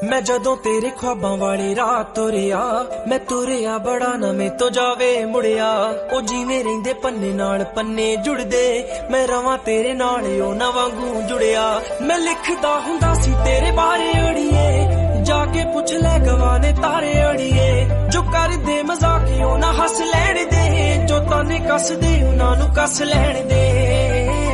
मैं जदों तेरे ख्वाबां वाली राह तुरिया मैं तुरिया बड़ा ना मैं तो जावे मुड़िया ओ जिवें रहिंदे पन्ने नाल पन्ने जुड़दे मैं रवां तेरे नाल ओ ना वांगू जुड़िया मैं लिखदा हुंदा सी तेरे बारे अड़िए जाके पुछ ले गवाने तारे अड़िए जो कर दे मजाक ओ ना हस लैण दे जो ताने कस दे उन्हां नूं कस लैण दे